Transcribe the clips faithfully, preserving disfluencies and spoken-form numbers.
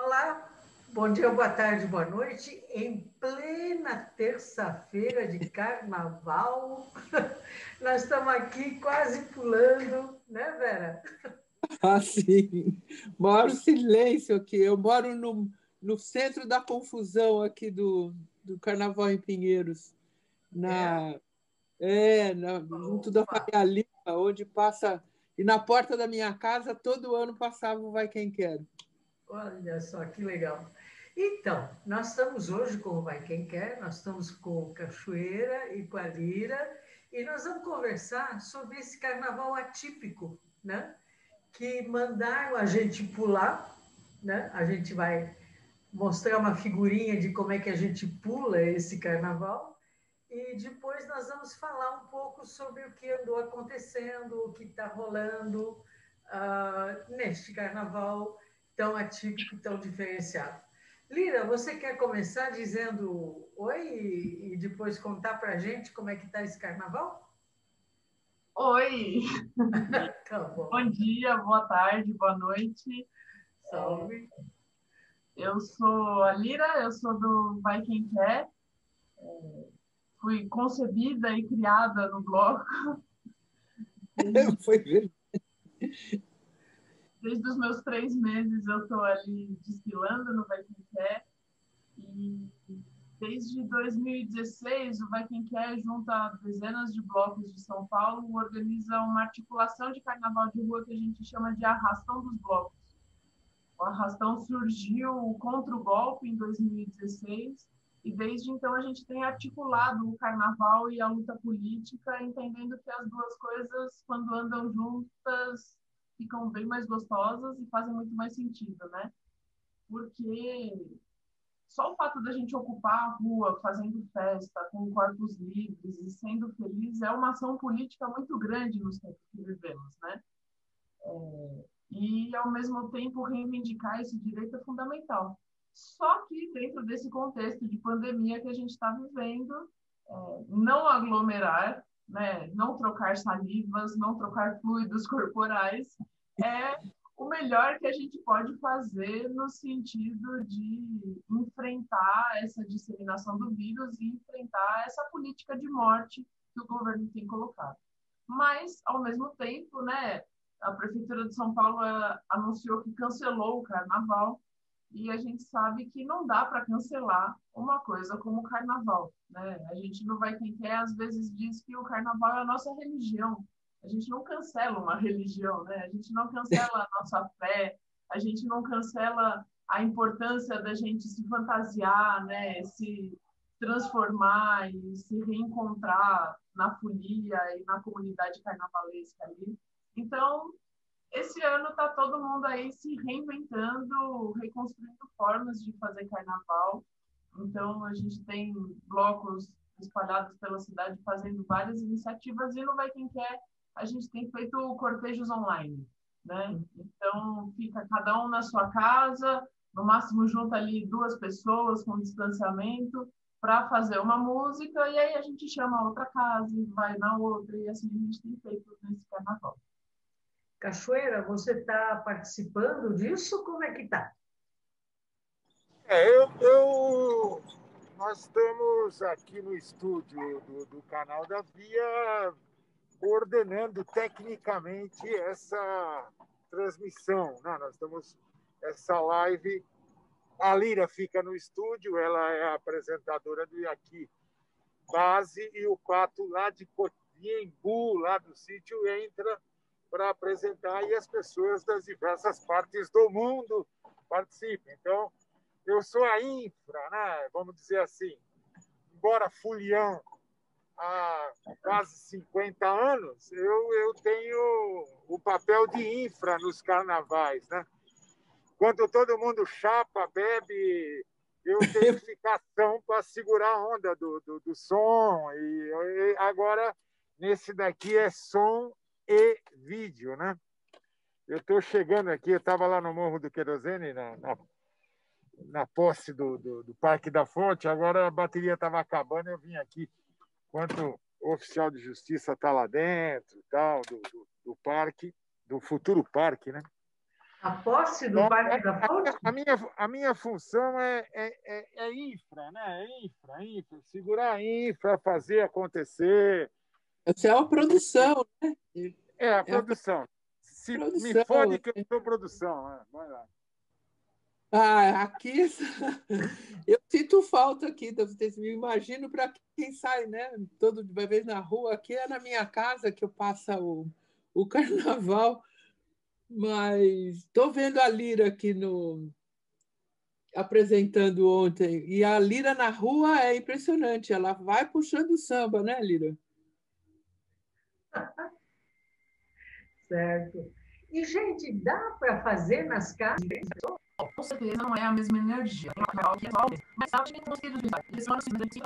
Olá, bom dia, boa tarde, boa noite. Em plena terça-feira de carnaval, nós estamos aqui quase pulando, né, Vera? Ah, sim. Moro silêncio aqui. Eu moro no, no centro da confusão aqui do, do Carnaval em Pinheiros. É? Na, é, na, junto da Opa, Faria Lima, onde passa... E na porta da minha casa, todo ano passava o Vai Quem Quer. olha só que legal. Então, nós estamos hoje com o Vai Quem Quer, nós estamos com o Cachoeira e com a Lira, e nós vamos conversar sobre esse carnaval atípico, né? Que mandaram a gente pular, né? A gente vai mostrar uma figurinha de como é que a gente pula esse carnaval. E depois nós vamos falar um pouco sobre o que andou acontecendo, o que está rolando uh, neste carnaval tão atípico e tão diferenciado. Lira, você quer começar dizendo oi e depois contar para a gente como é que está esse carnaval? Oi, Tá bom. bom dia, boa tarde, boa noite. Salve. Eu sou a Lira, eu sou do Vai Quem Quer. Fui concebida e criada no bloco desde, Foi verdade. desde os meus três meses. Eu estou ali desfilando no Vai Quem Quer. E desde dois mil e dezesseis, o Vai Quem Quer, junto a dezenas de blocos de São Paulo, organiza uma articulação de carnaval de rua que a gente chama de Arrastão dos Blocos. O Arrastão surgiu contra o golpe em dois mil e dezesseis e desde então a gente tem articulado o carnaval e a luta política, entendendo que as duas coisas, quando andam juntas, ficam bem mais gostosas e fazem muito mais sentido, né? Porque só o fato da gente ocupar a rua, fazendo festa, com corpos livres e sendo feliz, é uma ação política muito grande nos tempos que vivemos, né? É, e, ao mesmo tempo, reivindicar esse direito é fundamental. Só que, dentro desse contexto de pandemia que a gente está vivendo, é, não aglomerar, né, não trocar salivas, não trocar fluidos corporais, é o melhor que a gente pode fazer no sentido de enfrentar essa disseminação do vírus e enfrentar essa política de morte que o governo tem colocado. Mas, ao mesmo tempo, né, a Prefeitura de São Paulo uh, anunciou que cancelou o carnaval e a gente sabe que não dá para cancelar uma coisa como o carnaval, né? A gente não vai quem quer, às vezes diz que o carnaval é a nossa religião. A gente não cancela uma religião, né? A gente não cancela a nossa fé, a gente não cancela a importância da gente se fantasiar, né? Se transformar e se reencontrar na folia e na comunidade carnavalesca ali. Então, esse ano está todo mundo aí se reinventando, reconstruindo formas de fazer carnaval. Então, a gente tem blocos espalhados pela cidade fazendo várias iniciativas e no Vai Quem Quer a gente tem feito cortejos online, né? Então, fica cada um na sua casa, no máximo junta ali duas pessoas com distanciamento para fazer uma música e aí a gente chama a outra casa e vai na outra e assim a gente tem feito nesse carnaval. Cachoeira, você está participando disso? Como é que está? É, eu, eu, nós estamos aqui no estúdio do, do canal da Via coordenando tecnicamente essa transmissão, né? Nós estamos essa live. A Lira fica no estúdio, ela é a apresentadora do Aqui Base e o Pato lá de Cotiembu, lá do sítio, entra para apresentar e as pessoas das diversas partes do mundo participam. Então, eu sou a infra, né? Vamos dizer assim, embora fulião há quase cinquenta anos, eu, eu tenho o papel de infra nos carnavais, né? Quando todo mundo chapa, bebe, eu tenho que ficar ação para segurar a onda do, do, do som. E, e agora, nesse daqui é som e vídeo, né? Eu estou chegando aqui, eu estava lá no Morro do Querosene, na, na, na posse do, do, do Parque da Fonte, agora a bateria estava acabando, eu vim aqui, enquanto o oficial de justiça está lá dentro, tal, do, do, do parque, do futuro parque, né? A posse do Parque da Fonte? A minha, a minha função é, é, é, é infra, né? É infra, infra, segurar a infra, fazer acontecer. Essa é uma produção, né? É a É a produção. Se me produção. fode que eu sou produção. Né? Vai lá. Ah, aqui eu sinto falta aqui, vocês me imagino para quem sai, né? Todo uma vez na rua, aqui é na minha casa que eu passo o, o carnaval, mas estou vendo a Lira aqui no apresentando ontem, e a Lira na rua é impressionante, ela vai puxando o samba, né, Lira? Certo. E, gente, dá para fazer nas casas? Com certeza não é a mesma energia. Tem uma que é igual, mas acho que tem conseguido de de semana de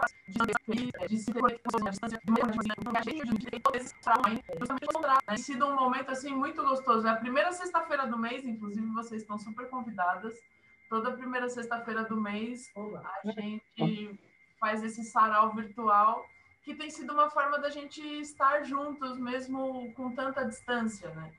de se conectar à distância, de uma maneira cheia de tem todos esses traumas aí, justamente encontrar. Tem sido um momento assim muito gostoso. É a primeira sexta-feira do mês, inclusive vocês estão super convidadas. Toda primeira sexta-feira do mês a gente faz esse sarau virtual, que tem sido uma forma da gente estar juntos, mesmo com tanta distância, né?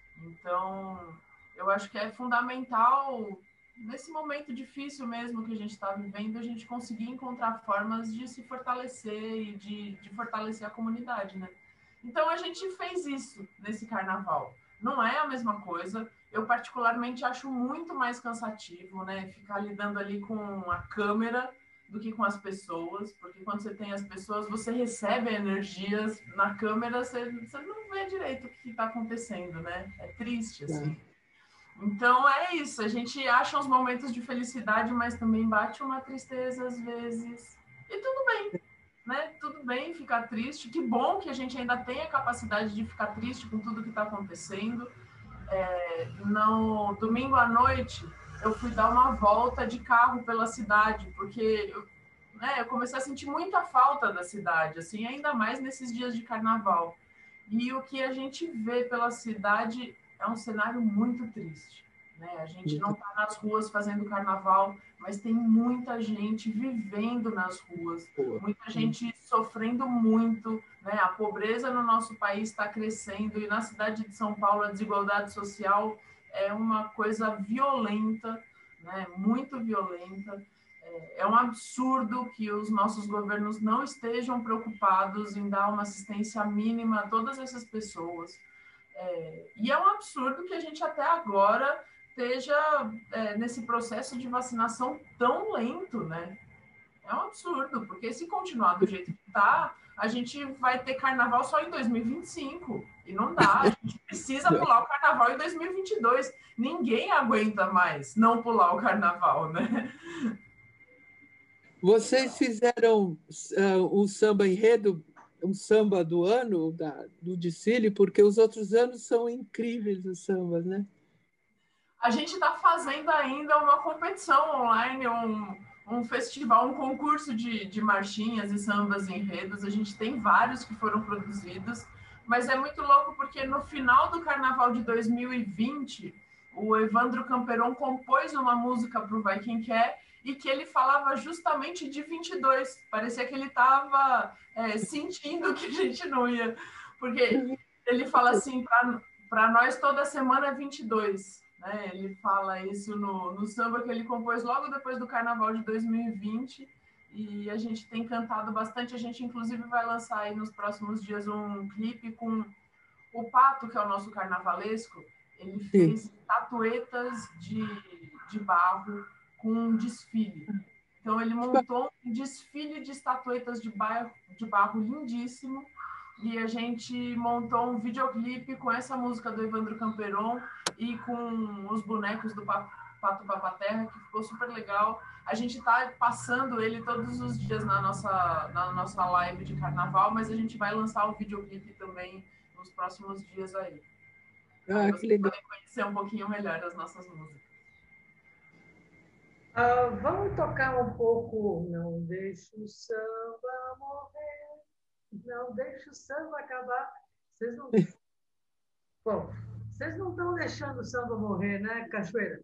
Então, eu acho que é fundamental, nesse momento difícil mesmo que a gente está vivendo, a gente conseguir encontrar formas de se fortalecer e de, de fortalecer a comunidade, né? Então, a gente fez isso nesse carnaval. Não é a mesma coisa. Eu, particularmente, acho muito mais cansativo, né? Ficar lidando ali com a câmera do que com as pessoas, porque quando você tem as pessoas, você recebe energias na câmera, você, você não vê direito o que está acontecendo, né? É triste, assim. Então, é isso. A gente acha uns momentos de felicidade, mas também bate uma tristeza às vezes. E tudo bem, né? Tudo bem ficar triste. Que bom que a gente ainda tem a capacidade de ficar triste com tudo que está acontecendo. É, no domingo à noite, eu fui dar uma volta de carro pela cidade, porque eu, né, eu comecei a sentir muita falta da cidade, assim, ainda mais nesses dias de carnaval. E o que a gente vê pela cidade é um cenário muito triste, né? A gente não está nas ruas fazendo carnaval, mas tem muita gente vivendo nas ruas, muita gente sofrendo muito, né? A pobreza no nosso país está crescendo e na cidade de São Paulo a desigualdade social é uma coisa violenta, né? Muito violenta. É um absurdo que os nossos governos não estejam preocupados em dar uma assistência mínima a todas essas pessoas. É, e é um absurdo que a gente até agora esteja é, nesse processo de vacinação tão lento, né? É um absurdo, porque se continuar do jeito que está, a gente vai ter carnaval só em dois mil e vinte e cinco. E não dá, a gente precisa pular o carnaval em dois mil e vinte e dois. Ninguém aguenta mais não pular o carnaval, né? Vocês fizeram uh, um samba enredo, um samba do ano, da, do desfile, porque os outros anos são incríveis os sambas, né? A gente está fazendo ainda uma competição online, um, um festival, um concurso de, de marchinhas e sambas enredos. A gente tem vários que foram produzidos, mas é muito louco porque no final do carnaval de dois mil e vinte, o Evandro Camperon compôs uma música para o Vai Quem Quer, e que ele falava justamente de vinte e dois. Parecia que ele estava é, sentindo que a gente não ia. Porque ele fala assim, para nós toda semana é vinte e dois. Né? Ele fala isso no, no samba que ele compôs logo depois do Carnaval de dois mil e vinte. E a gente tem cantado bastante. A gente, inclusive, vai lançar aí nos próximos dias um clipe com o Pato, que é o nosso carnavalesco. Ele fez Sim. estatuetas de, de barro com um desfile. Então, ele montou um desfile de estatuetas de barro, de barro lindíssimo, e a gente montou um videoclipe com essa música do Evandro Camperon e com os bonecos do Pato Papaterra, que ficou super legal. A gente está passando ele todos os dias na nossa, na nossa live de carnaval, mas a gente vai lançar o videoclipe também nos próximos dias aí. Ah, aí que legal. Podem conhecer um pouquinho melhor as nossas músicas. Ah, vamos tocar um pouco Não Deixe o Samba Morrer, não deixe o samba acabar. Vocês não... Bom, vocês não estão deixando o samba morrer, né, Cachoeira?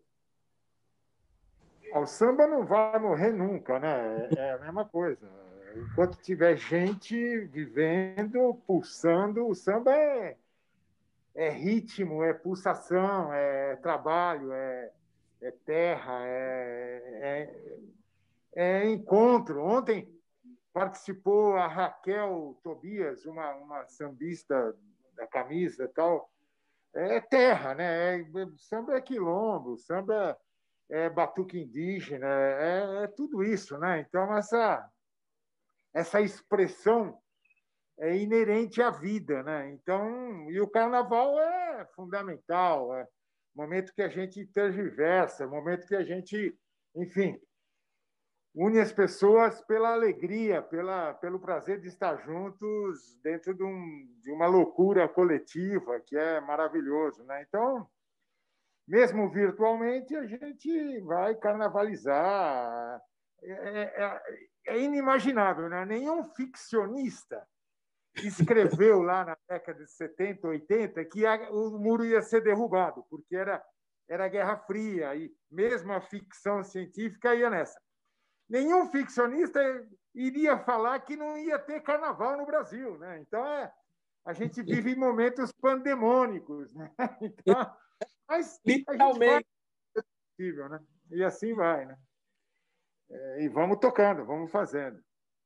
O samba não vai morrer nunca, né? É a mesma coisa. Enquanto tiver gente vivendo, pulsando, o samba é, é ritmo, é pulsação, é trabalho, é, é terra, é, é, é encontro. Ontem participou a Raquel Tobias, uma, uma sambista da camisa e tal. É terra, né? É, samba é quilombo, samba é batuque indígena, é, é tudo isso, né? Então, essa, essa expressão é inerente à vida, né? Então, e o carnaval é fundamental, é momento que a gente tergiversa, momento que a gente, enfim, une as pessoas pela alegria, pela, pelo prazer de estar juntos dentro de, um, de uma loucura coletiva que é maravilhoso, né? Então, mesmo virtualmente, a gente vai carnavalizar. É, é, é inimaginável, né? Nenhum ficcionista escreveu lá na década de setenta, oitenta que a, o muro ia ser derrubado, porque era, era Guerra Fria, e mesmo a ficção científica ia nessa. Nenhum ficcionista iria falar que não ia ter carnaval no Brasil, né? Então, é, a gente vive momentos pandemônicos, né? Então, mas literalmente. É possível, né? E assim vai, né? É, e vamos tocando, vamos fazendo.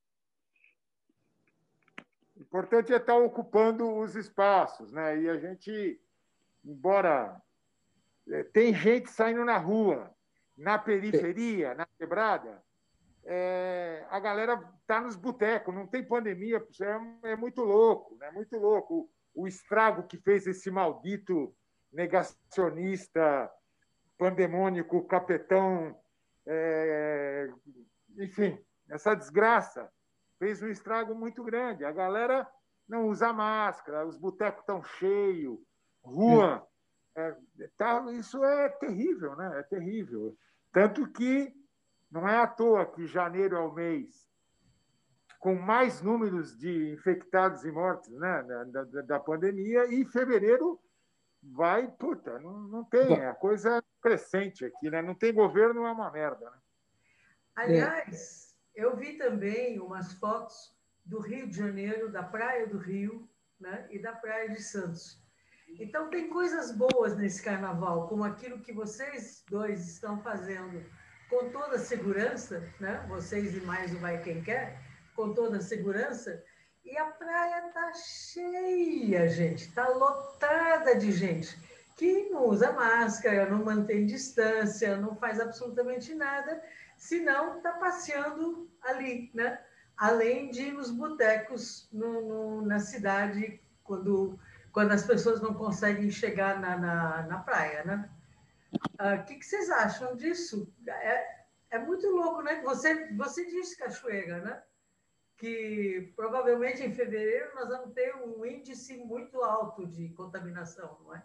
O importante é estar ocupando os espaços, né? E a gente, embora tem gente saindo na rua, na periferia, na quebrada, é, a galera está nos botecos, não tem pandemia, é, é muito louco, né? Muito louco o, o estrago que fez esse maldito negacionista, pandemônico, capetão, é, enfim, essa desgraça fez um estrago muito grande. A galera não usa máscara, os botecos estão cheios, rua. É, tá, isso é terrível, né? É terrível. Tanto que não é à toa que janeiro é o mês com mais números de infectados e mortes, né, da, da, da pandemia, e fevereiro vai, puta, não, não tem, a coisa é crescente aqui, né? Não tem governo, é uma merda, né? Aliás, eu vi também umas fotos do Rio de Janeiro, da Praia do Rio, né, e da Praia de Santos. Então, tem coisas boas nesse carnaval, como aquilo que vocês dois estão fazendo com toda a segurança, né? Vocês e mais o Vai Quem Quer, com toda a segurança. E a praia está cheia, gente, está lotada de gente que não usa máscara, não mantém distância, não faz absolutamente nada, senão está passeando ali, né? Além de ir nos botecos no, no, na cidade, quando, quando as pessoas não conseguem chegar na, na, na praia, né? O ah, que, que vocês acham disso? É, é muito louco, né? Você, você disse, Cachoeira, né? Que provavelmente em fevereiro nós vamos ter um índice muito alto de contaminação, não é?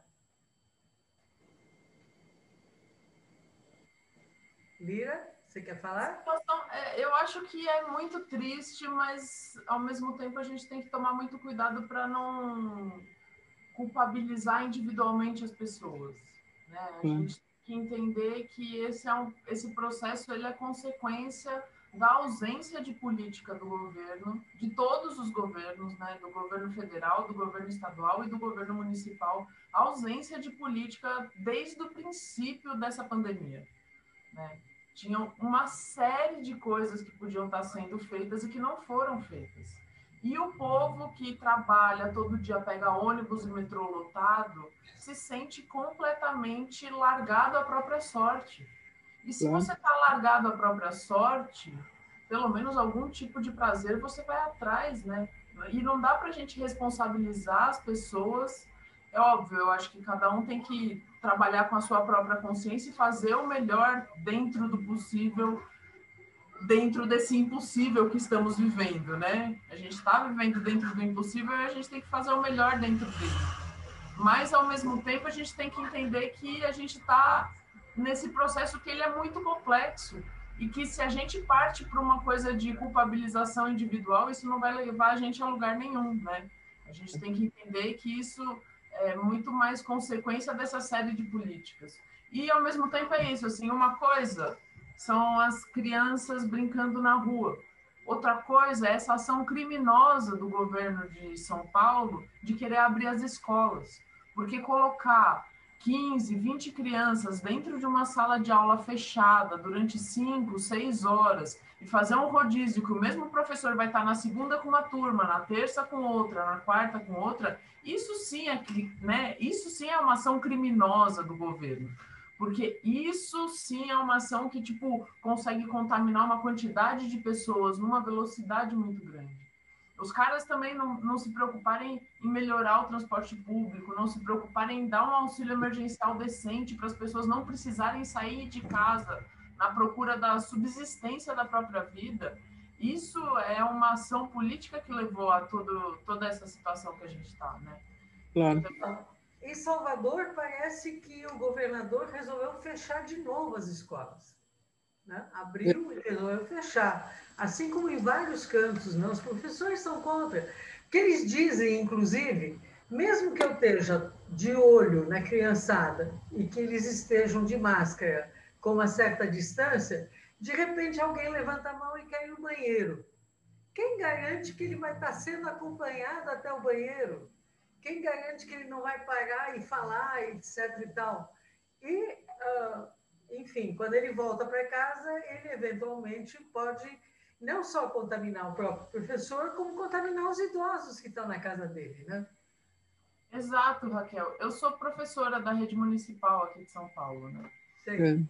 Lira, você quer falar? Eu acho que é muito triste, mas ao mesmo tempo a gente tem que tomar muito cuidado para não culpabilizar individualmente as pessoas, né? A hum. gente tem que entender que esse, é um, esse processo ele é consequência da ausência de política do governo, de todos os governos, né? Do governo federal, do governo estadual e do governo municipal, a ausência de política desde o princípio dessa pandemia, né? Tinham uma série de coisas que podiam estar sendo feitas e que não foram feitas. E o povo que trabalha todo dia, pega ônibus e metrô lotado, se sente completamente largado à própria sorte. E se você está largado à própria sorte, pelo menos algum tipo de prazer você vai atrás, né? E não dá para a gente responsabilizar as pessoas. É óbvio, eu acho que cada um tem que trabalhar com a sua própria consciência e fazer o melhor dentro do possível, dentro desse impossível que estamos vivendo, né? A gente está vivendo dentro do impossível e a gente tem que fazer o melhor dentro dele. Mas, ao mesmo tempo, a gente tem que entender que a gente está nesse processo que ele é muito complexo e que se a gente parte para uma coisa de culpabilização individual, isso não vai levar a gente a lugar nenhum, né? A gente tem que entender que isso é muito mais consequência dessa série de políticas. E, ao mesmo tempo, é isso, assim, uma coisa são as crianças brincando na rua. Outra coisa é essa ação criminosa do governo de São Paulo de querer abrir as escolas. Porque colocar quinze, vinte crianças dentro de uma sala de aula fechada durante cinco, seis horas e fazer um rodízio que o mesmo professor vai estar na segunda com uma turma, na terça com outra, na quarta com outra, isso sim é, né, isso sim é uma ação criminosa do governo. Porque isso sim é uma ação que, tipo, consegue contaminar uma quantidade de pessoas numa velocidade muito grande. Os caras também não, não se preocuparem em melhorar o transporte público, não se preocuparem em dar um auxílio emergencial decente para as pessoas não precisarem sair de casa na procura da subsistência da própria vida. Isso é uma ação política que levou a todo, toda essa situação que a gente está, né? Claro. Então, em Salvador, parece que o governador resolveu fechar de novo as escolas. Né? Abriu e resolveu fechar. Assim como em vários cantos, né? Os professores são contra. Porque eles dizem, inclusive, mesmo que eu esteja de olho na criançada e que eles estejam de máscara com uma certa distância, de repente alguém levanta a mão e quer ir no banheiro. Quem garante que ele vai estar sendo acompanhado até o banheiro? Quem garante que ele não vai parar e falar, etc e tal? E... Uh, enfim, quando ele volta para casa, ele eventualmente pode não só contaminar o próprio professor, como contaminar os idosos que estão na casa dele, né? Exato, Raquel. Eu sou professora da rede municipal aqui de São Paulo, né? Sim.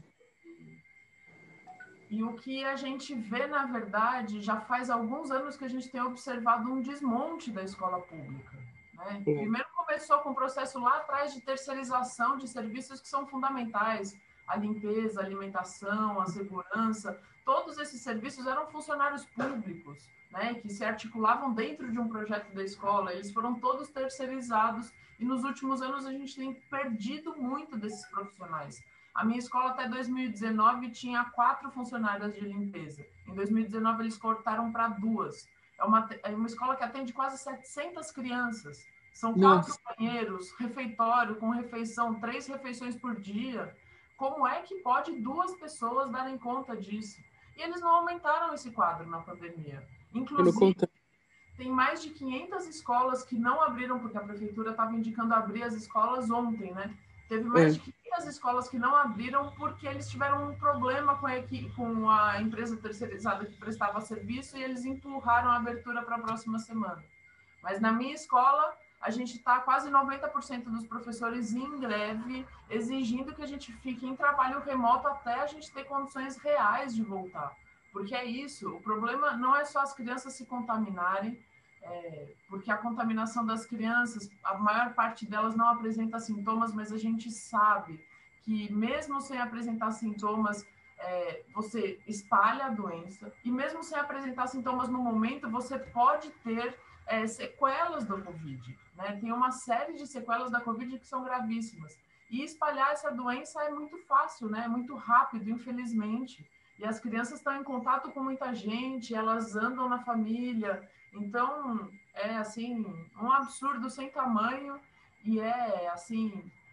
E o que a gente vê, na verdade, já faz alguns anos que a gente tem observado um desmonte da escola pública, né? Primeiro começou com o processo lá atrás de terceirização de serviços que são fundamentais, a limpeza, a alimentação, a segurança, todos esses serviços eram funcionários públicos, né, que se articulavam dentro de um projeto da escola, eles foram todos terceirizados e nos últimos anos a gente tem perdido muito desses profissionais. A minha escola até dois mil e dezenove tinha quatro funcionárias de limpeza, em dois mil e dezenove eles cortaram para duas. É uma, é uma escola que atende quase setecentas crianças, são quatro Nossa. banheiros, refeitório com refeição, três refeições por dia. Como é que pode duas pessoas darem conta disso? E eles não aumentaram esse quadro na pandemia. Inclusive, tem mais de quinhentas escolas que não abriram, porque a prefeitura estava indicando abrir as escolas ontem, né? Teve mais é. de quinhentas escolas que não abriram porque eles tiveram um problema com a, equipe, com a empresa terceirizada que prestava serviço e eles empurraram a abertura para a próxima semana. Mas na minha escola, a gente está quase noventa por cento dos professores em greve, exigindo que a gente fique em trabalho remoto até a gente ter condições reais de voltar. Porque é isso, o problema não é só as crianças se contaminarem, é, porque a contaminação das crianças, a maior parte delas não apresenta sintomas, mas a gente sabe que mesmo sem apresentar sintomas, é, você espalha a doença, e mesmo sem apresentar sintomas no momento, você pode ter É, sequelas do Covid, né? Tem uma série de sequelas da Covid que são gravíssimas. E espalhar essa doença é muito fácil, né? É muito rápido, infelizmente. E as crianças estão em contato com muita gente, elas andam na família. Então, é, assim, um absurdo sem tamanho e é, assim,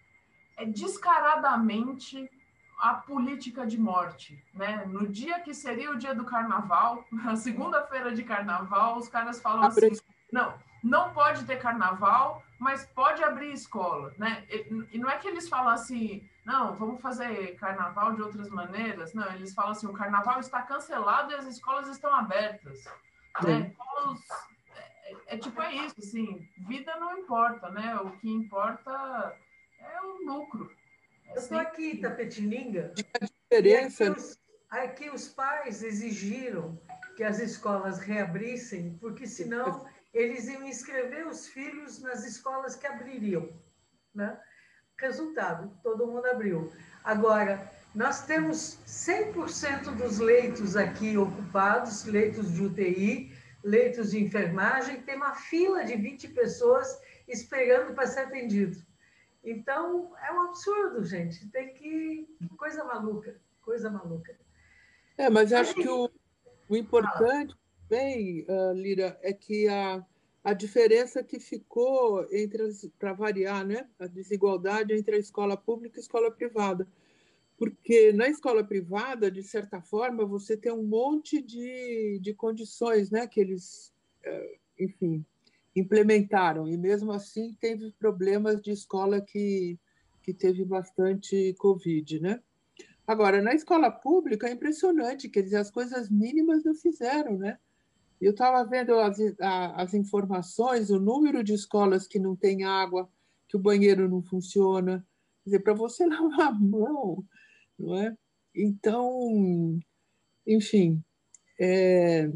é descaradamente a política de morte, né? No dia que seria o dia do carnaval, na segunda-feira de carnaval, os caras falam assim, não, não pode ter carnaval, mas pode abrir escola, né? E não é que eles falam assim, não, vamos fazer carnaval de outras maneiras, não, eles falam assim, o carnaval está cancelado e as escolas estão abertas, né? Os, é, é tipo, é isso, assim, vida não importa, né? O que importa é o lucro. Eu estou aqui em Itapetininga, e aqui os, aqui os pais exigiram que as escolas reabrissem, porque senão eles iam inscrever os filhos nas escolas que abririam. Né? Resultado, todo mundo abriu. Agora, nós temos cem por cento dos leitos aqui ocupados, leitos de U T I, leitos de enfermagem, tem uma fila de vinte pessoas esperando para ser atendido. Então, é um absurdo, gente. Tem que... Coisa maluca, coisa maluca. É, mas acho que o, o importante também, uh, Lira, é que a, a diferença que ficou entre, para variar, né, a desigualdade entre a escola pública e a escola privada. Porque na escola privada, de certa forma, você tem um monte de, de condições, né, que eles, uh, enfim, implementaram, e mesmo assim teve problemas de escola que, que teve bastante Covid, né? Agora, na escola pública é impressionante, quer dizer, as coisas mínimas não fizeram, né? Eu estava vendo as, as informações, o número de escolas que não tem água, que o banheiro não funciona, quer dizer, para você lavar a mão, não é? Então, enfim, é,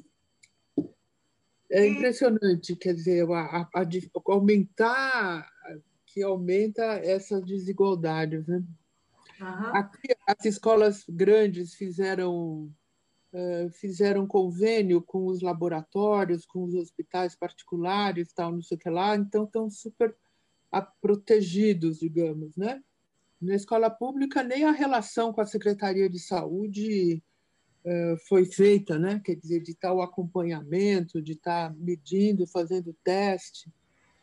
é impressionante, quer dizer, a, a, a, aumentar, que aumenta essas desigualdades, né? Uhum. Aqui, as escolas grandes fizeram, uh, fizeram convênio com os laboratórios, com os hospitais particulares, tal, não sei o que lá, então estão super protegidos, digamos, né? Na escola pública, nem a relação com a Secretaria de Saúde uh, foi feita, né? Quer dizer, de tal acompanhamento, de estar medindo, fazendo teste.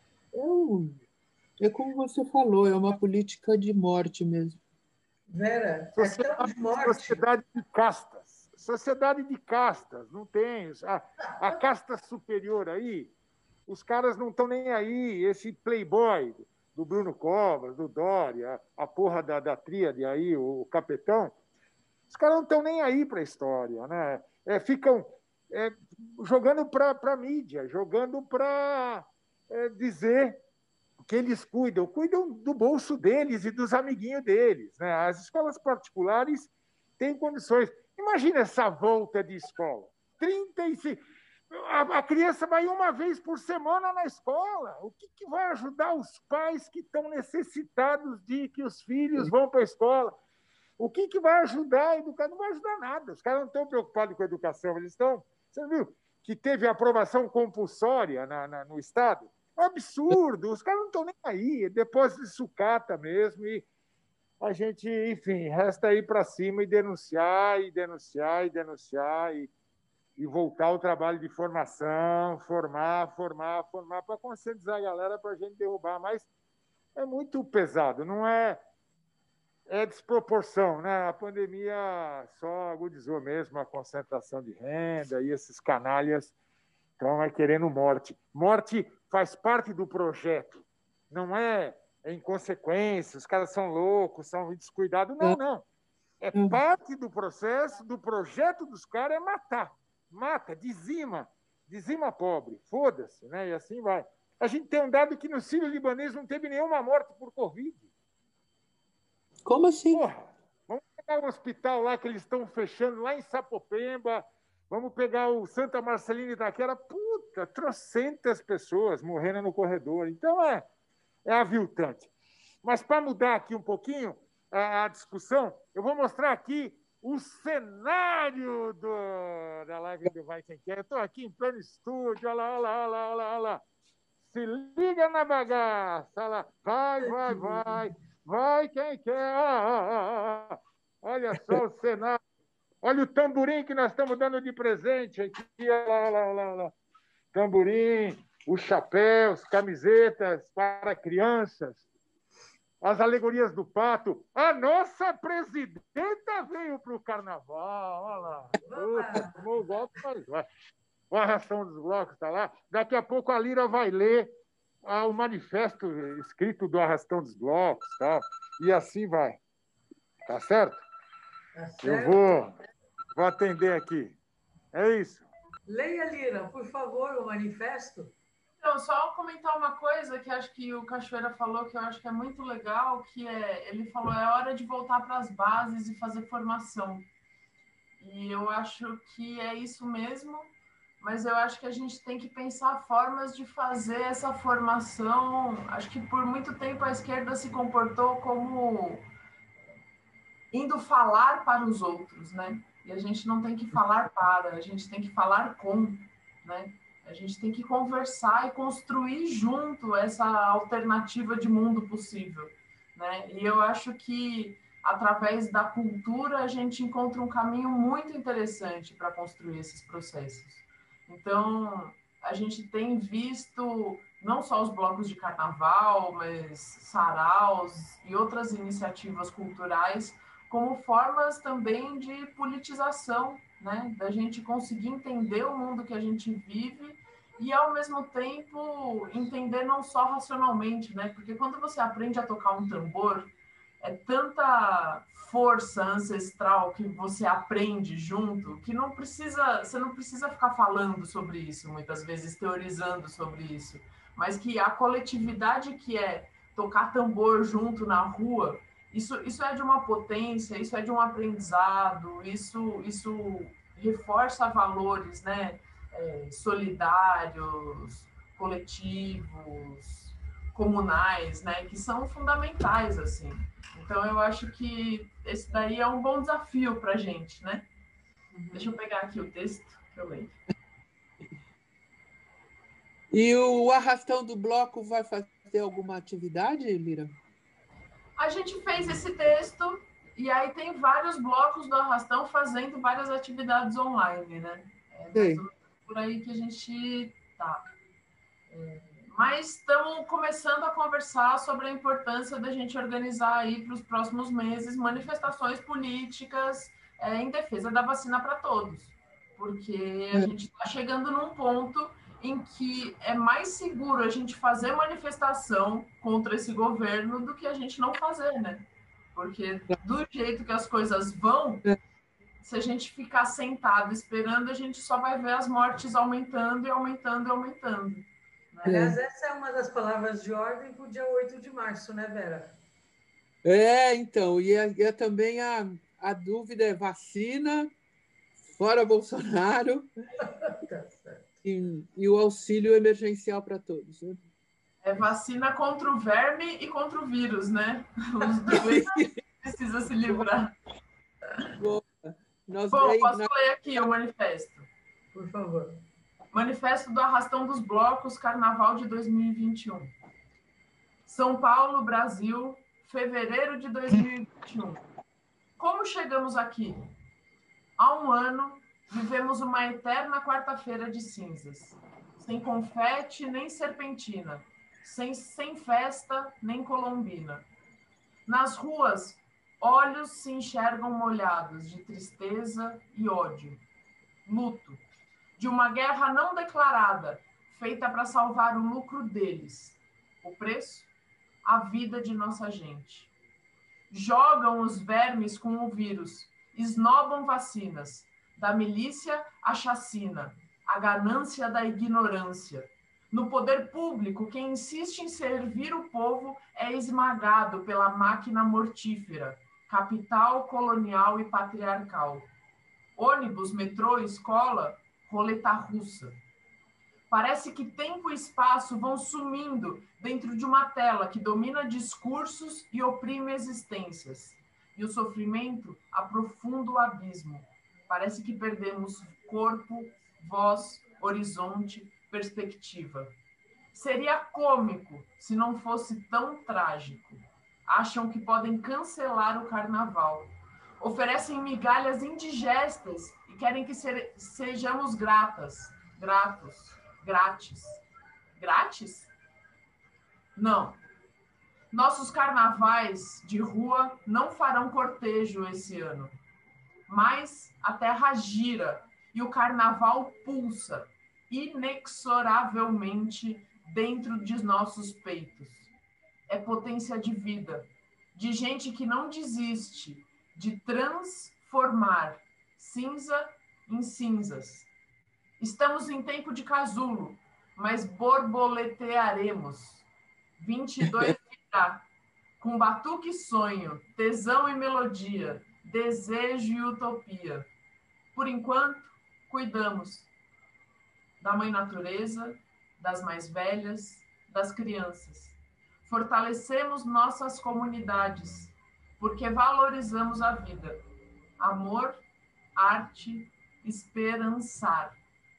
Eu, é como você falou, é uma política de morte mesmo. Vera, é tão de morte. Sociedade de castas. Sociedade de castas, não tem. A, a casta superior aí, os caras não estão nem aí. Esse playboy do Bruno Covas, do Dória, a porra da, da tríade aí, o, o capetão, os caras não estão nem aí para a história, né? É, ficam é, jogando para a mídia, jogando para é, dizer que eles cuidam, cuidam do bolso deles e dos amiguinhos deles, né? As escolas particulares têm condições. Imagina essa volta de escola. trinta e cinco A, a criança vai uma vez por semana na escola. O que, que vai ajudar os pais que estão necessitados de que os filhos vão para a escola? O que, que vai ajudar a educar? Não vai ajudar nada. Os caras não estão preocupados com a educação. Eles estão... Você viu que teve aprovação compulsória na, na, no Estado? É um absurdo. Os caras não estão nem aí. É depósito de sucata mesmo. E a gente, enfim, resta ir para cima e denunciar, e denunciar, e denunciar, e, e voltar ao trabalho de formação, formar, formar, formar, para conscientizar a galera para a gente derrubar. Mas é muito pesado, não é... É desproporção, né? A pandemia só agudizou mesmo a concentração de renda e esses canalhas estão é querendo morte. Morte faz parte do projeto, não é inconsequência, os caras são loucos, são descuidados. Não, não. É parte do processo, do projeto dos caras é matar. Mata, dizima, dizima pobre, foda-se, né? E assim vai. A gente tem um dado que no Sírio-Libanês não teve nenhuma morte por Covid. Como assim? Porra, vamos pegar o hospital lá que eles estão fechando lá em Sapopemba, vamos pegar o Santa Marcelina Itaquera, puta, trocentas pessoas morrendo no corredor. Então é, é aviltante. Mas para mudar aqui um pouquinho a, a discussão, eu vou mostrar aqui o cenário do, da live do Vai Quem Quer. Eu estou aqui em pleno estúdio, olha lá, olha lá, olha lá, olha lá, olha lá. Se liga na bagaça, olha lá. Vai, vai, vai. Vai quem quer. Ah, ah, ah. Olha só o cenário. Olha o tamborim que nós estamos dando de presente aqui. Olha lá, olha lá, olha lá. Tamborim, os chapéus, camisetas para crianças, as alegorias do pato. A nossa presidenta veio para o carnaval. Olha lá. Puta, tomou o golpe, mas vai. A Arrastão dos Blocos está lá. Daqui a pouco a Lira vai ler o manifesto escrito do Arrastão dos Blocos, tal, e assim vai. Tá certo? Tá certo? Eu vou, vou atender aqui. É isso. Leia, Lira, por favor, o manifesto. Então, só comentar uma coisa que acho que o Cachoeira falou, que eu acho que é muito legal, que é, ele falou, é hora de voltar para as bases e fazer formação. E eu acho que é isso mesmo, mas eu acho que a gente tem que pensar formas de fazer essa formação. Acho que por muito tempo a esquerda se comportou como indo falar para os outros, né? E a gente não tem que falar para, a gente tem que falar com, né? A gente tem que conversar e construir junto essa alternativa de mundo possível, né? E eu acho que através da cultura a gente encontra um caminho muito interessante para construir esses processos. Então, a gente tem visto não só os blocos de carnaval, mas saraus e outras iniciativas culturais como formas também de politização, né? Da gente conseguir entender o mundo que a gente vive e, ao mesmo tempo, entender não só racionalmente, né? Porque quando você aprende a tocar um tambor, é tanta força ancestral que você aprende junto, que não precisa, você não precisa ficar falando sobre isso, muitas vezes teorizando sobre isso, mas que a coletividade que é tocar tambor junto na rua, isso, isso é de uma potência, isso é de um aprendizado, isso, isso reforça valores, né? É, solidários, coletivos, comunais, né? Que são fundamentais, assim. Então, eu acho que esse daí é um bom desafio para a gente, né? Uhum. Deixa eu pegar aqui o texto que eu leio. E o arrastão do bloco vai fazer alguma atividade, Lira? A gente fez esse texto e aí tem vários blocos do arrastão fazendo várias atividades online, né? É mais ou menos por aí que a gente tá. É, mas estamos começando a conversar sobre a importância da gente organizar aí para os próximos meses manifestações políticas é, em defesa da vacina para todos, porque a gente está chegando num ponto em que é mais seguro a gente fazer manifestação contra esse governo do que a gente não fazer, né? Porque do jeito que as coisas vão, se a gente ficar sentado esperando, a gente só vai ver as mortes aumentando e aumentando e aumentando. Aliás, essa é uma das palavras de ordem para o dia oito de março, né, Vera? É, então, e, é, é também a, a dúvida é vacina, fora Bolsonaro, Tá certo. e, e o auxílio emergencial para todos. Né? É vacina contra o verme e contra o vírus, né? Os dois precisa se livrar. Bom, nós, Bom aí, posso nós... ler aqui o manifesto? Por favor. Manifesto do Arrastão dos Blocos, Carnaval de dois mil e vinte e um. São Paulo, Brasil, fevereiro de dois mil e vinte e um. Como chegamos aqui? Há um ano, vivemos uma eterna quarta-feira de cinzas. Sem confete nem serpentina. Sem, sem festa nem colombina. Nas ruas, olhos se enxergam molhados de tristeza e ódio. Luto. De uma guerra não declarada, feita para salvar o lucro deles. O preço? A vida de nossa gente. Jogam os vermes com o vírus, esnobam vacinas, da milícia à chacina, a ganância da ignorância. No poder público, quem insiste em servir o povo é esmagado pela máquina mortífera, capital, colonial e patriarcal. Ônibus, metrô, escola, roleta russa. Parece que tempo e espaço vão sumindo dentro de uma tela que domina discursos e oprime existências. E o sofrimento aprofunda o abismo. Parece que perdemos corpo, voz, horizonte, perspectiva. Seria cômico se não fosse tão trágico. Acham que podem cancelar o carnaval. Oferecem migalhas indigestas e querem que se- sejamos gratas, gratos. Grátis. Grátis? Não. Nossos carnavais de rua não farão cortejo esse ano. Mas a terra gira e o carnaval pulsa inexoravelmente dentro de nossos peitos. É potência de vida, de gente que não desiste de transformar cinza em cinzas. Estamos em tempo de casulo, mas borboletearemos. vinte e dois virá, com batuque e sonho, tesão e melodia, desejo e utopia. Por enquanto, cuidamos da mãe natureza, das mais velhas, das crianças. Fortalecemos nossas comunidades, porque valorizamos a vida. Amor, arte, esperançar.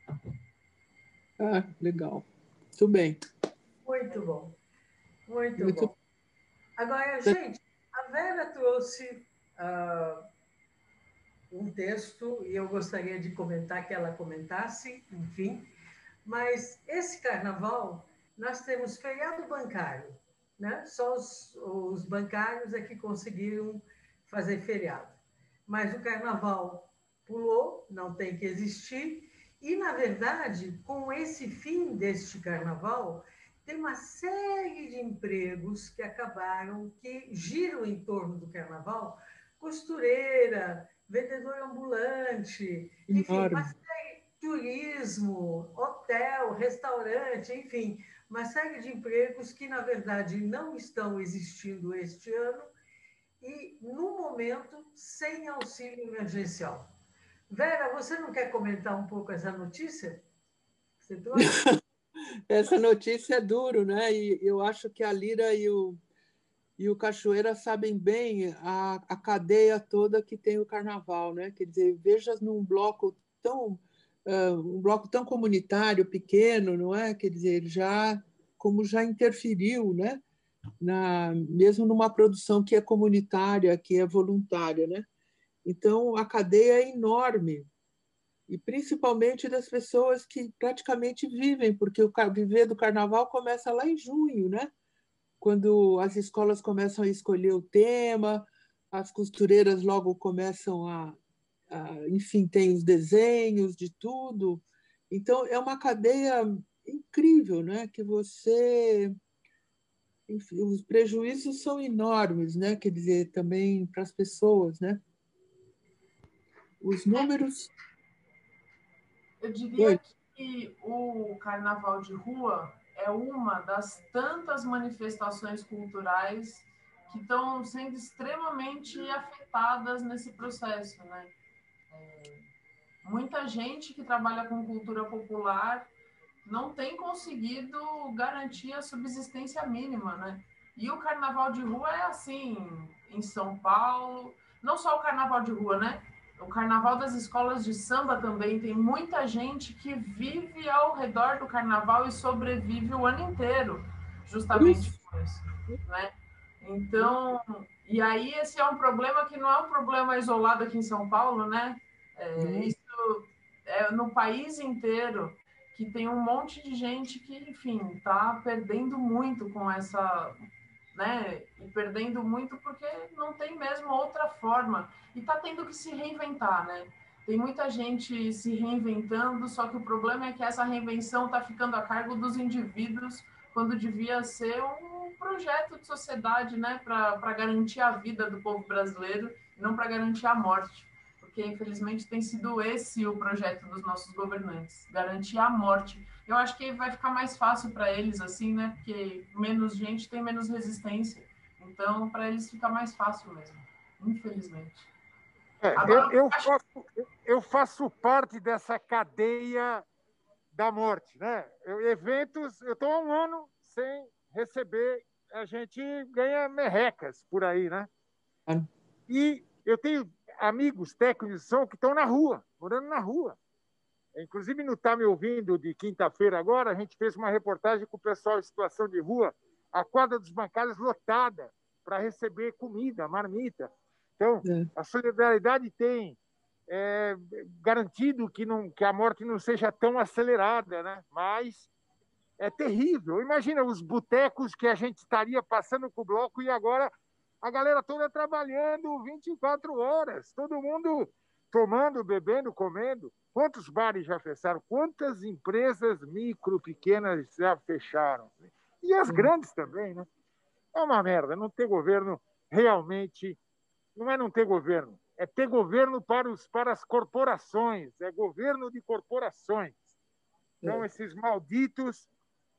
Ah, legal. Muito bem. Muito bom. Muito, Muito bom. Agora, gente, a Vera trouxe uh, um texto e eu gostaria de comentar que ela comentasse, enfim. Mas esse carnaval, nós temos feriado bancário, né? Só os, os bancários é que conseguiram fazer feriado. Mas o carnaval pulou, não tem que existir. E, na verdade, com esse fim deste carnaval, tem uma série de empregos que acabaram, que giram em torno do carnaval, costureira, vendedor ambulante, enfim, uma Enorme. série de turismo, hotel, restaurante, enfim, uma série de empregos que, na verdade, não estão existindo este ano e, no momento, sem auxílio emergencial. Vera, você não quer comentar um pouco essa notícia? Você trouxe? Essa notícia é duro, né? E eu acho que a Lira e o, e o Cachoeira sabem bem a, a cadeia toda que tem o carnaval, né? Quer dizer, veja num bloco tão uh, um bloco tão comunitário, pequeno, não é? Quer dizer, já como já interferiu, né? Na, mesmo numa produção que é comunitária, que é voluntária, né? Então a cadeia é enorme. E principalmente das pessoas que praticamente vivem, porque o viver do carnaval começa lá em junho, né? Quando as escolas começam a escolher o tema, as costureiras logo começam a, a enfim, tem os desenhos de tudo. Então é uma cadeia incrível, né? Que você, enfim, os prejuízos são enormes, né? Quer dizer, também para as pessoas, né? Os números. Eu diria que o carnaval de rua é uma das tantas manifestações culturais que estão sendo extremamente afetadas nesse processo, né? É, muita gente que trabalha com cultura popular não tem conseguido garantir a subsistência mínima, né? E o carnaval de rua é assim, em São Paulo, não só o carnaval de rua, né? O carnaval das escolas de samba também tem muita gente que vive ao redor do carnaval e sobrevive o ano inteiro, justamente Isso. por isso, né? Então, e aí esse é um problema que não é um problema isolado aqui em São Paulo, né? É, isso é no país inteiro, que tem um monte de gente que, enfim, está perdendo muito com essa, né? E perdendo muito porque não tem mesmo outra forma. E está tendo que se reinventar, né? Tem muita gente se reinventando, só que o problema é que essa reinvenção está ficando a cargo dos indivíduos, quando devia ser um projeto de sociedade, né? Para garantir a vida do povo brasileiro, não para garantir a morte. Porque, infelizmente, tem sido esse o projeto dos nossos governantes, garantir a morte. Eu acho que vai ficar mais fácil para eles, assim, né? Porque menos gente tem menos resistência. Então, para eles fica mais fácil mesmo, infelizmente. É, Agora, eu, eu, acho... faço, eu faço parte dessa cadeia da morte, né? Eu, eventos, eu estou há um ano sem receber, a gente ganha merrecas por aí, né? E eu tenho amigos técnicos de som que estão na rua, morando na rua. Inclusive, não está me ouvindo de quinta-feira agora, a gente fez uma reportagem com o pessoal em situação de rua, a quadra dos bancários lotada para receber comida, marmita. Então, É. a solidariedade tem é, garantido que, não, que a morte não seja tão acelerada, né? Mas é terrível. Imagina os botecos que a gente estaria passando com o bloco e agora a galera toda trabalhando vinte e quatro horas, todo mundo tomando, bebendo, comendo. Quantos bares já fecharam? Quantas empresas micro, pequenas já fecharam? E as grandes também, né? É uma merda não ter governo realmente. Não é não ter governo, é ter governo para, os, para as corporações, é governo de corporações. Então, esses malditos,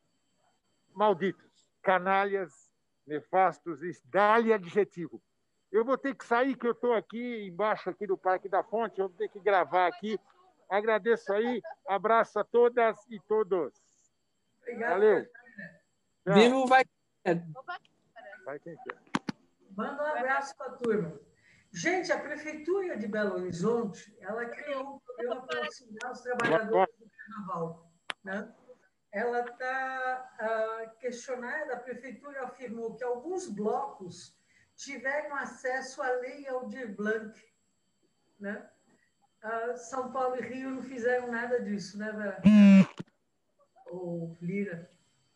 malditos, canalhas, nefastos, dá-lhe adjetivo. Eu vou ter que sair, que eu estou aqui embaixo aqui do Parque da Fonte, eu vou ter que gravar aqui. Agradeço aí, abraço a todas e todos. Obrigado. Valeu. Viva o vai. Vai quem quer. Manda um abraço para a turma. Gente, a Prefeitura de Belo Horizonte, ela criou um programa para auxiliar os trabalhadores do carnaval, né? Ela está uh, questionada, a Prefeitura afirmou que alguns blocos tiveram acesso à Lei Aldir Blanc, né? Uh, São Paulo e Rio não fizeram nada disso, né, Vera? Ou Lira?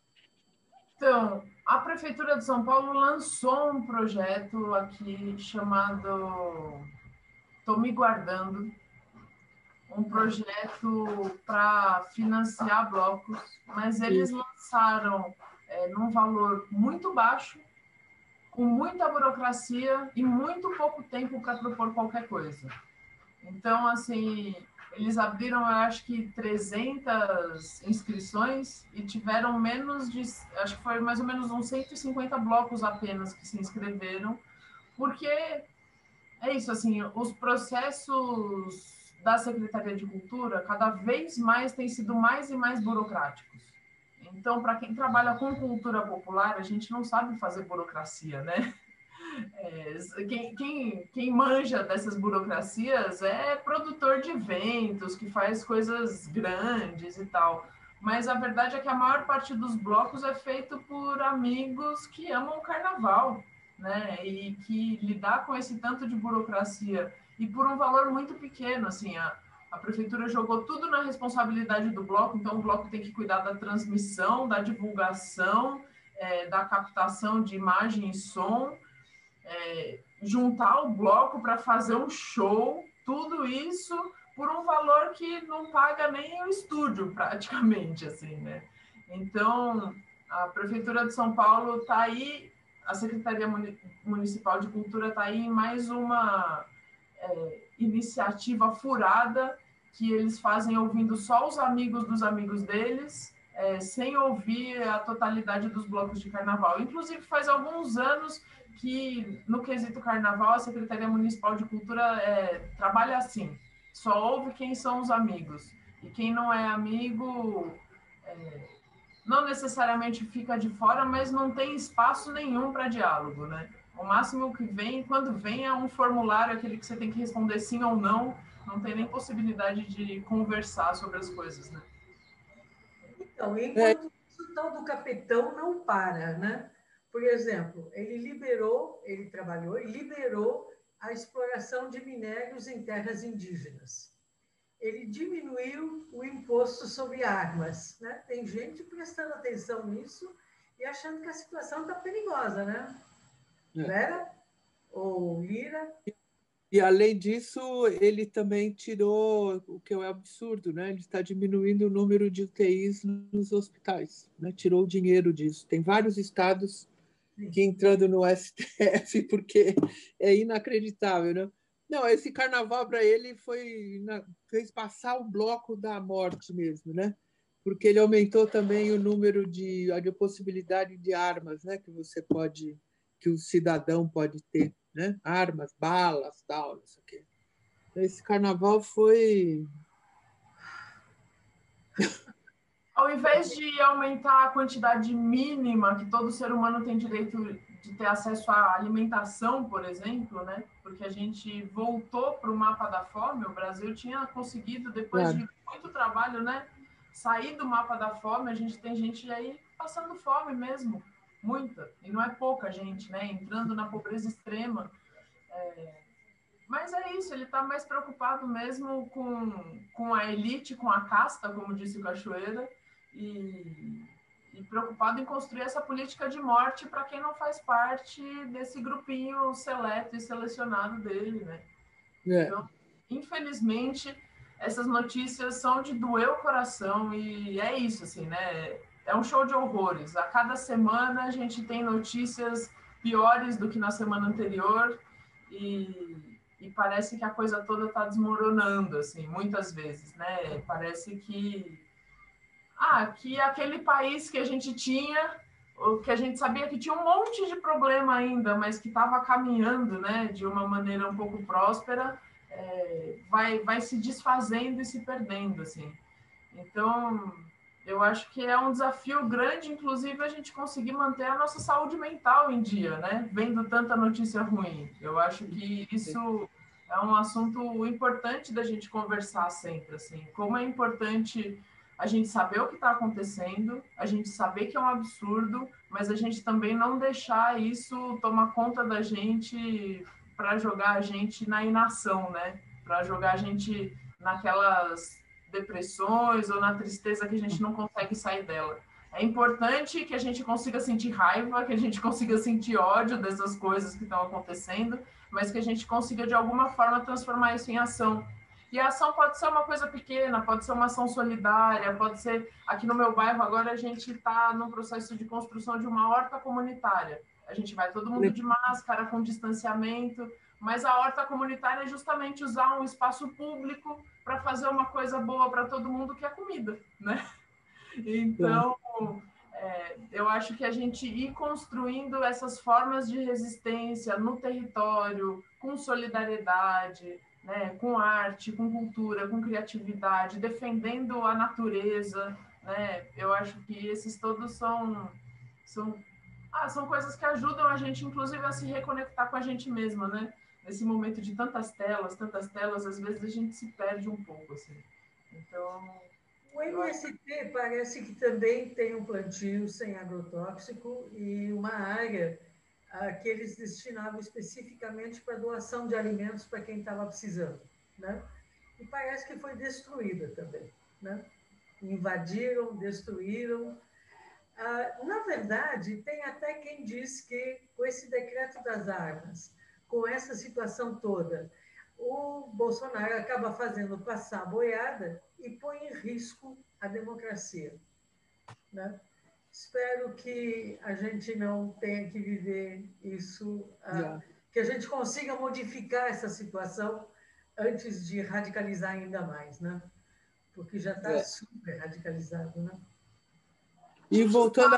Então, a Prefeitura de São Paulo lançou um projeto aqui chamado Tô Me Guardando, um projeto para financiar blocos, mas eles lançaram é, num valor muito baixo, com muita burocracia e muito pouco tempo para propor qualquer coisa. Então, assim, eles abriram, eu acho que trezentas inscrições e tiveram menos de, acho que foi mais ou menos uns cento e cinquenta blocos apenas que se inscreveram, porque é isso, assim, os processos da Secretaria de Cultura cada vez mais têm sido mais e mais burocráticos. Então, para quem trabalha com cultura popular, a gente não sabe fazer burocracia, né? É, quem, quem, quem manja dessas burocracias é produtor de eventos, que faz coisas grandes e tal. Mas a verdade é que a maior parte dos blocos é feito por amigos que amam o carnaval, né? E que lidar com esse tanto de burocracia e por um valor muito pequeno, assim, a, a prefeitura jogou tudo na responsabilidade do bloco, então o bloco tem que cuidar da transmissão, da divulgação, é, da captação de imagem e som, é, juntar o bloco para fazer um show, tudo isso por um valor que não paga nem o estúdio, praticamente, assim, né? Então, a Prefeitura de São Paulo está aí, a Secretaria Municipal de Cultura está aí em mais uma é, iniciativa furada que eles fazem ouvindo só os amigos dos amigos deles, é, sem ouvir a totalidade dos blocos de carnaval. Inclusive, faz alguns anos que, no quesito carnaval, a Secretaria Municipal de Cultura é, trabalha assim, só ouve quem são os amigos. E quem não é amigo, é, não necessariamente fica de fora, mas não tem espaço nenhum para diálogo, né? O máximo que vem, quando vem, é um formulário, aquele que você tem que responder sim ou não, não tem nem possibilidade de conversar sobre as coisas, né? Então, enquanto isso, o tal do capitão não para, né? Por exemplo, ele liberou, ele trabalhou e liberou a exploração de minérios em terras indígenas. Ele diminuiu o imposto sobre armas, né? Tem gente prestando atenção nisso e achando que a situação está perigosa, né? É. Vera ou Lira? E, além disso, ele também tirou o que é absurdo, né? Ele está diminuindo o número de U T Is nos hospitais, né? Tirou o dinheiro disso. Tem vários estados que entrando no S T F, porque é inacreditável, né? Não, esse carnaval para ele foi fez passar o bloco da morte mesmo, né? Porque ele aumentou também o número de a possibilidade de armas, né? Que você pode, que o cidadão pode ter, né? Armas, balas, tal, não sei o quê. Esse carnaval foi... Ao invés de aumentar a quantidade mínima que todo ser humano tem direito de ter acesso à alimentação, por exemplo, né? Porque a gente voltou para o mapa da fome, o Brasil tinha conseguido, depois claro. de muito trabalho, né? Sair do mapa da fome, a gente tem gente aí passando fome mesmo, muita, e não é pouca gente, né? Entrando na pobreza extrema. É... Mas é isso, ele está mais preocupado mesmo com, com a elite, com a casta, como disse o Cachoeira, e, e preocupado em construir essa política de morte para quem não faz parte desse grupinho seleto e selecionado dele, né? É. Então, infelizmente, essas notícias são de doer o coração e é isso, assim, né? É um show de horrores. A cada semana a gente tem notícias piores do que na semana anterior e, e parece que a coisa toda está desmoronando, assim, muitas vezes, né? Parece que Ah, que aquele país que a gente tinha, que a gente sabia que tinha um monte de problema ainda, mas que estava caminhando, né, de uma maneira um pouco próspera, é, vai, vai se desfazendo e se perdendo, assim. Então, eu acho que é um desafio grande, inclusive, a gente conseguir manter a nossa saúde mental em dia, né, vendo tanta notícia ruim. Eu acho que isso é um assunto importante da gente conversar sempre, assim, como é importante a gente saber o que está acontecendo, a gente saber que é um absurdo, mas a gente também não deixar isso tomar conta da gente para jogar a gente na inação, né? Para jogar a gente naquelas depressões ou na tristeza que a gente não consegue sair dela. É importante que a gente consiga sentir raiva, que a gente consiga sentir ódio dessas coisas que estão acontecendo, mas que a gente consiga, de alguma forma, transformar isso em ação. E a ação pode ser uma coisa pequena, pode ser uma ação solidária, pode ser... Aqui no meu bairro, agora, a gente está no processo de construção de uma horta comunitária. A gente vai todo mundo de máscara, com distanciamento, mas a horta comunitária é justamente usar um espaço público para fazer uma coisa boa para todo mundo, que é comida, né? Então, é, eu acho que a gente ir construindo essas formas de resistência no território, com solidariedade, né, com arte, com cultura, com criatividade, defendendo a natureza, né? Eu acho que esses todos são, são, ah, são coisas que ajudam a gente, inclusive, a se reconectar com a gente mesma, né? Nesse momento de tantas telas, tantas telas, às vezes a gente se perde um pouco, assim. Então... O M S T parece que também tem um plantio sem agrotóxico e uma área ah, que eles destinavam especificamente para doação de alimentos para quem estava precisando, né? E parece que foi destruída também, né? Invadiram, destruíram. Ah, na verdade, tem até quem diz que com esse decreto das armas, com essa situação toda, o Bolsonaro acaba fazendo passar a boiada e põe em risco a democracia, né? Espero que a gente não tenha que viver isso, Yeah. que a gente consiga modificar essa situação antes de radicalizar ainda mais, né? Porque já está É. super radicalizado, né? E voltando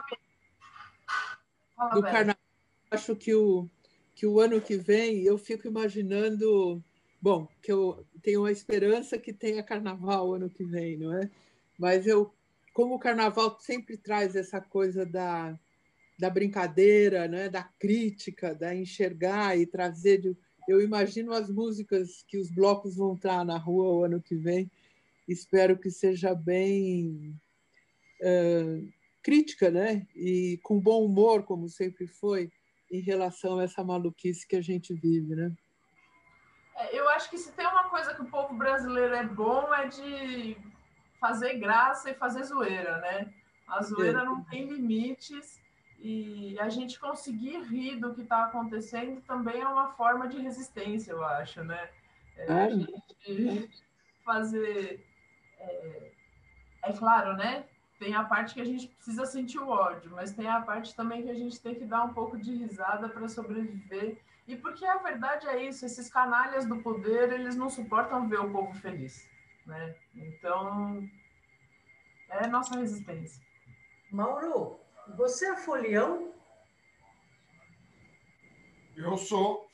Fala, do Vera. carnaval, acho que o, que o ano que vem eu fico imaginando, bom, que eu tenho a esperança que tenha carnaval ano que vem, não é? Mas eu, como o carnaval sempre traz essa coisa da, da brincadeira, né? Da crítica, da enxergar e trazer, de, eu imagino as músicas que os blocos vão estar na rua o ano que vem, espero que seja bem uh, crítica, né? E com bom humor, como sempre foi, em relação a essa maluquice que a gente vive, né? É, eu acho que se tem uma coisa que o povo brasileiro é bom é de fazer graça e fazer zoeira, né? A zoeira É. não tem limites e a gente conseguir rir do que está acontecendo também é uma forma de resistência, eu acho, né? É, Claro. a gente fazer... É, é claro, né? Tem a parte que a gente precisa sentir o ódio, mas tem a parte também que a gente tem que dar um pouco de risada para sobreviver. E porque a verdade é isso, esses canalhas do poder, eles não suportam ver o povo feliz, né? Então, é nossa resistência. Mauro, você é folião? Eu sou.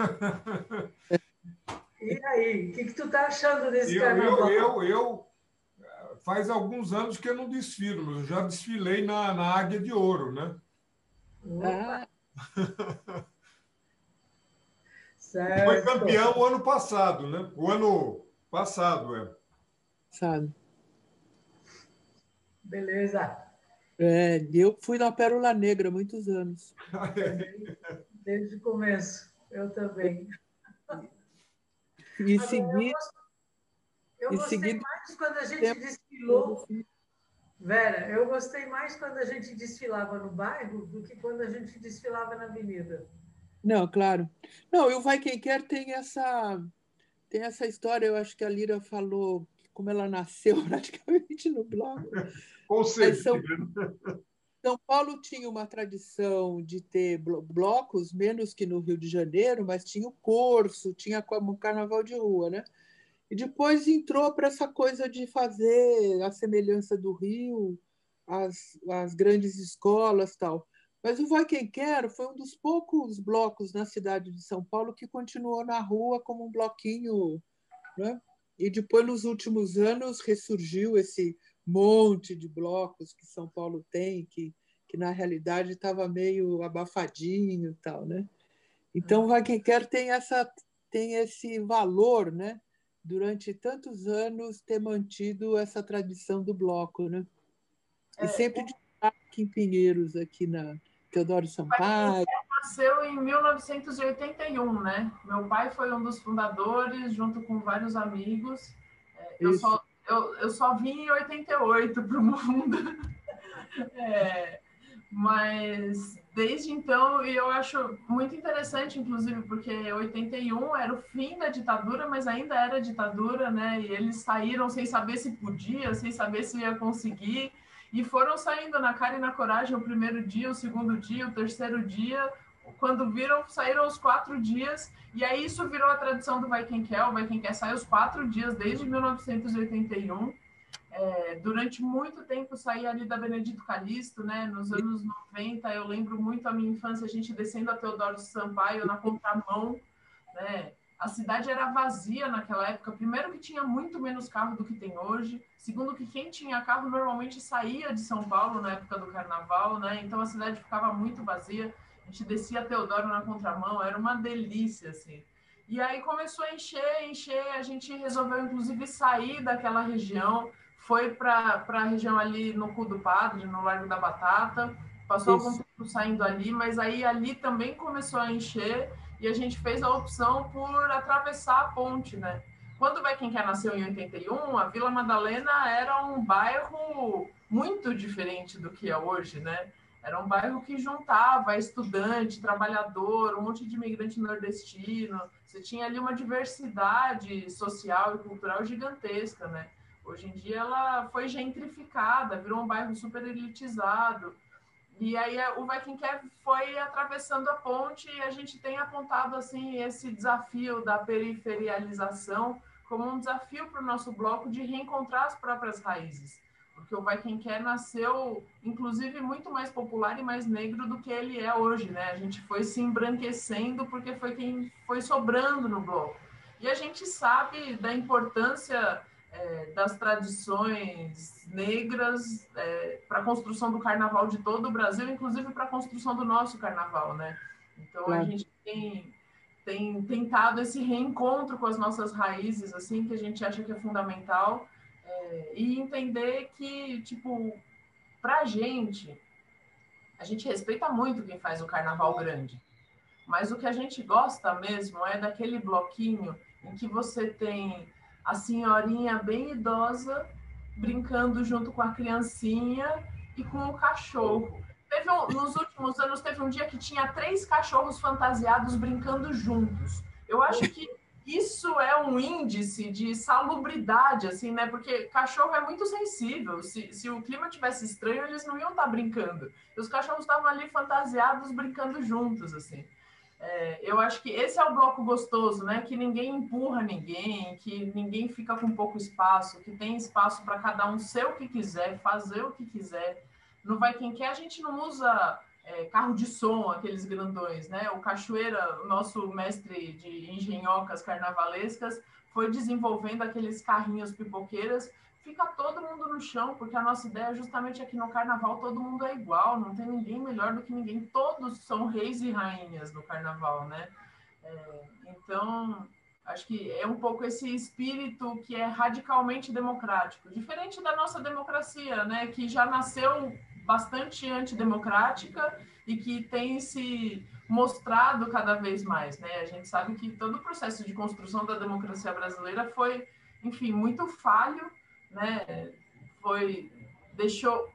E aí, o que, que tu tá achando desse Eu, carnaval? eu, eu, eu, faz alguns anos que eu não desfilo, mas eu já desfilei na, na Águia de Ouro, né? Opa. E foi Certo. campeão o ano passado, né? O ano passado, é. Sabe? Beleza. É, eu fui na Pérola Negra há muitos anos. Também, desde o começo. Eu também. E Agora, segui. eu, e gostei segui mais quando a gente tempo desfilou. Vera, eu gostei mais quando a gente desfilava no bairro do que quando a gente desfilava na avenida. Não, claro. Não, e o Vai Quem Quer tem essa, tem essa história, eu acho que a Lira falou como ela nasceu praticamente no bloco. Com certeza. São, São Paulo tinha uma tradição de ter blocos, menos que no Rio de Janeiro, mas tinha o Corso, tinha como o Carnaval de Rua, né? E depois entrou para essa coisa de fazer a semelhança do Rio, as, as grandes escolas e tal. Mas o Vai Quem Quer foi um dos poucos blocos na cidade de São Paulo que continuou na rua como um bloquinho, né? E depois, nos últimos anos, ressurgiu esse monte de blocos que São Paulo tem, que, que na realidade estava meio abafadinho e tal, né? Então, o Vai Quem Quer tem, essa, tem esse valor, né? Durante tantos anos, ter mantido essa tradição do bloco, né? E É, sempre de aqui em Pinheiros, aqui na Teodoro Sampaio. Nasceu em mil novecentos e oitenta e um, né? Meu pai foi um dos fundadores, junto com vários amigos. Eu só, eu, eu só vim em oitenta e oito para o mundo. É, Mas desde então, e eu acho muito interessante, inclusive, porque oitenta e um era o fim da ditadura, mas ainda era ditadura, né? E eles saíram sem saber se podia, sem saber se ia conseguir, e foram saindo na cara e na coragem o primeiro dia, o segundo dia, o terceiro dia. Quando viram, saíram os quatro dias, e aí isso virou a tradição do Vai Quem Quer. O Vai Quem Quer sai os quatro dias desde mil novecentos e oitenta e um. É, durante muito tempo saí ali da Benedito Calixto, né? Nos anos noventa, eu lembro muito a minha infância, a gente descendo a Teodoro Sampaio na contramão, né? A cidade era vazia naquela época. Primeiro que tinha muito menos carro do que tem hoje. Segundo que quem tinha carro normalmente saía de São Paulo na época do carnaval, né? Então a cidade ficava muito vazia. A gente descia a Teodoro na contramão, era uma delícia, assim. E aí começou a encher, encher, a gente resolveu inclusive sair daquela região, foi para a região ali no Cu do Padre, no Largo da Batata, passou Isso. algum tempo saindo ali, mas aí ali também começou a encher e a gente fez a opção por atravessar a ponte, né? Quando o Vai Quem Quer nasceu em oitenta e um, a Vila Madalena era um bairro muito diferente do que é hoje, né? Era um bairro que juntava estudante, trabalhador, um monte de imigrante nordestino. Você tinha ali uma diversidade social e cultural gigantesca, né? Hoje em dia ela foi gentrificada, virou um bairro super elitizado. E aí o Vai Quem Quer foi atravessando a ponte e a gente tem apontado assim esse desafio da periferialização como um desafio para o nosso bloco de reencontrar as próprias raízes. Porque o Vai Quem Quer nasceu, inclusive, muito mais popular e mais negro do que ele é hoje, né? A gente foi se embranquecendo porque foi quem foi sobrando no bloco. E a gente sabe da importância é, das tradições negras é, para a construção do carnaval de todo o Brasil, inclusive para a construção do nosso carnaval, né? Então, a gente tem, tem tentado esse reencontro com as nossas raízes, assim, que a gente acha que é fundamental, é, e entender que, tipo, para a gente, a gente respeita muito quem faz o carnaval grande, mas o que a gente gosta mesmo é daquele bloquinho em que você tem a senhorinha bem idosa brincando junto com a criancinha e com o cachorro. Teve um, nos últimos anos, teve um dia que tinha três cachorros fantasiados brincando juntos. Eu acho que isso é um índice de salubridade, assim, né? Porque cachorro é muito sensível. Se, se o clima tivesse estranho, eles não iam estar brincando. E os cachorros estavam ali fantasiados, brincando juntos, assim. É, eu acho que esse é o bloco gostoso, né? Que ninguém empurra ninguém, que ninguém fica com pouco espaço, que tem espaço para cada um ser o que quiser, fazer o que quiser. No Vai Quem Quer, a gente não usa é, carro de som, aqueles grandões, né? O Cachoeira, o nosso mestre de engenhocas carnavalescas, foi desenvolvendo aqueles carrinhos pipoqueiras. Fica todo mundo no chão, porque a nossa ideia justamente é que no carnaval todo mundo é igual, não tem ninguém melhor do que ninguém, todos são reis e rainhas no carnaval, né? É, então, acho que é um pouco esse espírito que é radicalmente democrático, diferente da nossa democracia, né? Que já nasceu bastante antidemocrática e que tem se mostrado cada vez mais, né? A gente sabe que todo o processo de construção da democracia brasileira foi, enfim, muito falho, né? Foi, deixou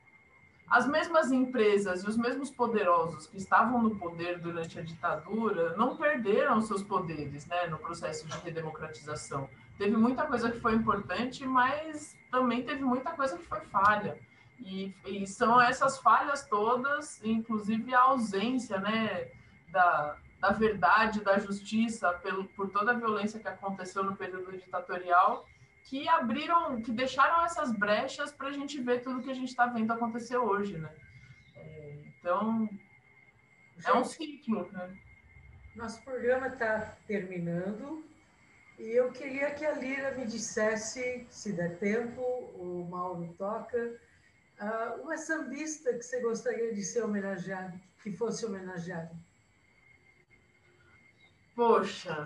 as mesmas empresas e os mesmos poderosos que estavam no poder durante a ditadura não perderam seus poderes, né, no processo de redemocratização. Teve muita coisa que foi importante, mas também teve muita coisa que foi falha. E, e são essas falhas todas, inclusive a ausência, né, da, da verdade, da justiça, pelo, por toda a violência que aconteceu no período ditatorial, que abriram, que deixaram essas brechas para a gente ver tudo que a gente está vendo acontecer hoje, né? É, então, gente, é um ciclo, né? Nosso programa está terminando e eu queria que a Lira me dissesse, se der tempo, o Mauro toca, uma sambista que você gostaria de ser homenageado, que fosse homenageada. Poxa,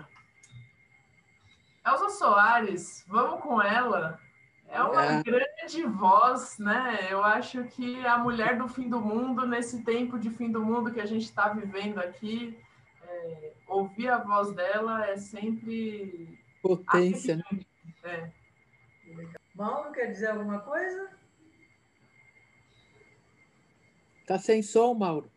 Elza Soares, vamos com ela. É uma é. grande voz, né? Eu acho que a mulher do fim do mundo, nesse tempo de fim do mundo que a gente está vivendo aqui, é, ouvir a voz dela é sempre... potência, né? É. Mauro, quer dizer alguma coisa? Tá sem som, Mauro?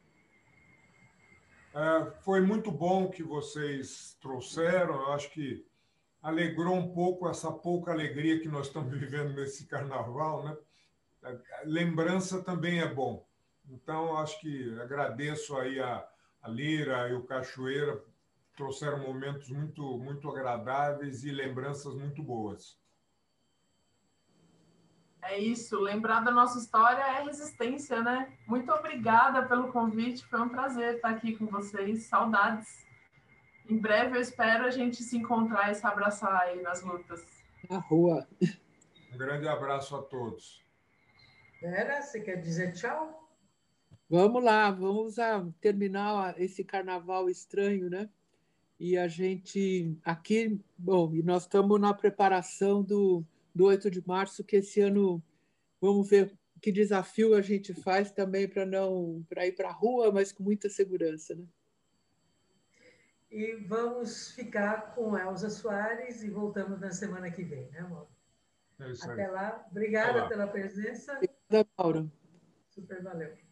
É, foi muito bom que vocês trouxeram. Eu acho que alegrou um pouco essa pouca alegria que nós estamos vivendo nesse carnaval, né? Lembrança também é bom. Então, acho que agradeço aí a, a Lira e o Cachoeira, trouxeram momentos muito, muito agradáveis e lembranças muito boas. É isso, lembrar da nossa história é resistência, né? Muito obrigada pelo convite, foi um prazer estar aqui com vocês, saudades. Em breve eu espero a gente se encontrar e se abraçar aí nas lutas. Na rua. Um grande abraço a todos. Vera, você quer dizer tchau? Vamos lá, vamos a, terminar esse carnaval estranho, né? E a gente aqui, bom, e nós estamos na preparação do, do oito de março, que esse ano vamos ver que desafio a gente faz também para não para ir para a rua, mas com muita segurança, né? E vamos ficar com Elza Soares e voltamos na semana que vem, né, amor? É isso aí. Até lá. Obrigada Olá. pela presença. Obrigada, Mauro. Super valeu.